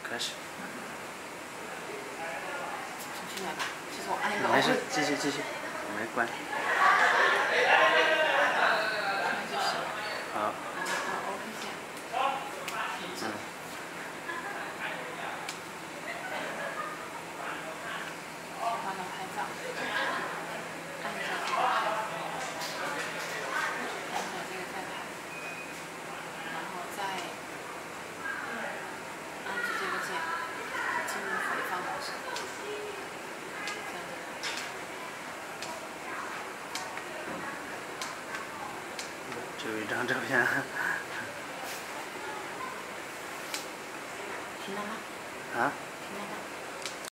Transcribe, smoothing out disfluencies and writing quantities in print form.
开始。 重新来吧。其实我按一个。 没事，继续，我没关。好。 OK 键。帮他拍照。按一下这个拍。按一下这个再拍。然后再按住这个键，进入回放模式。 这有一张照片。 听到吗？ 啊？